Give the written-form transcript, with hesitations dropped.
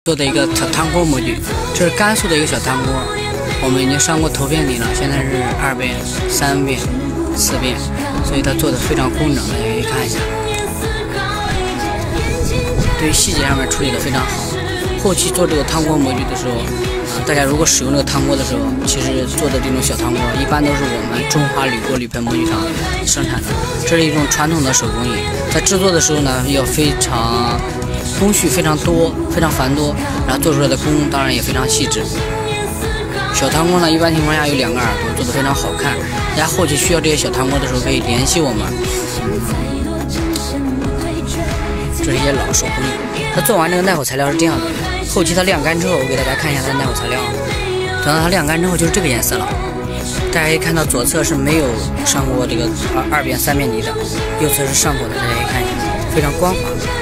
做的一个小汤锅模具，这是甘肃的一个小汤锅，我们已经上过头片底了，现在是2遍、3遍、4遍，所以它做的非常工整，大家可以看一下。对于细节上面处理的非常好。后期做这个汤锅模具的时候，大家如果使用这个汤锅的时候，其实做的这种小汤锅一般都是我们中华铝锅铝盆模具厂生产的，这是一种传统的手工艺，在制作的时候呢，要非常工序非常多，非常繁多，然后做出来的工当然也非常细致。小汤锅呢，一般情况下有2个耳朵，做的非常好看。大家后期需要这些小汤锅的时候，可以联系我们。这是一些老手工艺。它做完这个耐火材料是这样的，后期它晾干之后，我给大家看一下它的耐火材料。等到它晾干之后，就是这个颜色了。大家可以看到左侧是没有上过这个2遍、3遍底的，右侧是上过的，大家可以看一下，非常光滑。